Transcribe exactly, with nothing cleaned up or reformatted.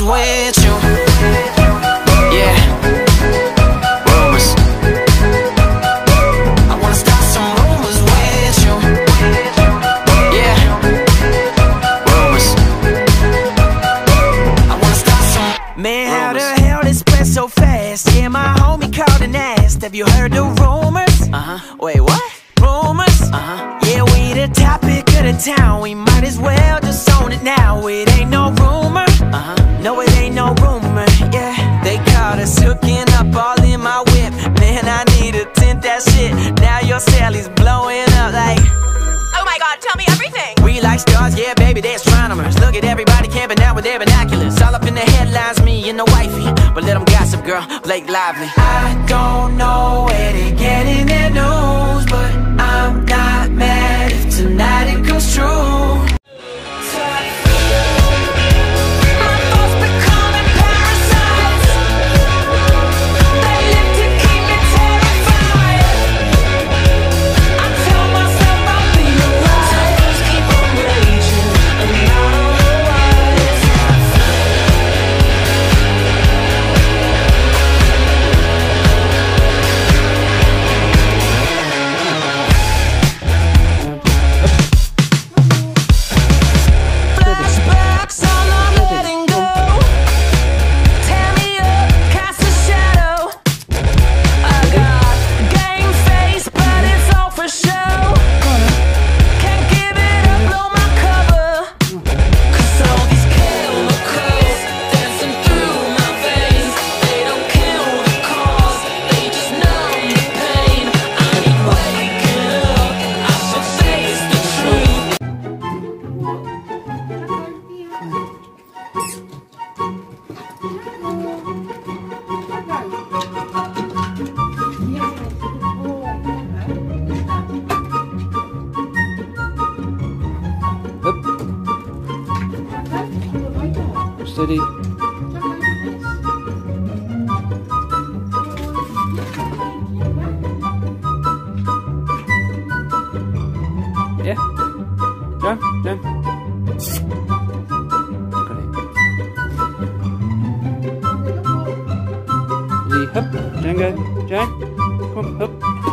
with you. Yeah, rumors. I wanna start some rumors with you. Yeah, rumors. I wanna start some. Man, how the hell this spread so fast? Yeah, my homie called and asked, have you heard the rumors? Uh-huh. Wait, what? Rumors? Uh-huh. Yeah, we the topic of the town. We might as well just own it now. It ain't no rumor. Uh-huh. No, it ain't no rumor. Yeah, they caught us hooking up all in my whip. Man, I need to tint that shit. Now your Sally's blowing up like, oh my god, tell me everything. We like stars, yeah baby, they're astronomers. Look at everybody camping out with their binoculars. All up in the headlines, me and the wifey. But let them gossip, girl, Blake Lively. I don't know where they're getting their news, but I'm not mad if tonight it comes true. Steady. Yeah. Jump, jump. Đi hấp, Trang ơi, Trang, come hấp.